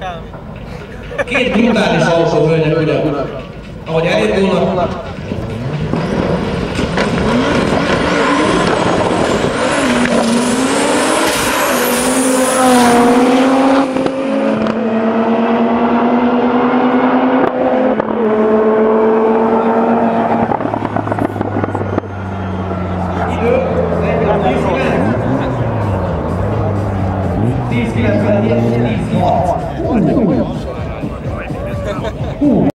Két brutális autó, hölgyek, urak. Ahogy elindulnak, idő 10-9, 10-8.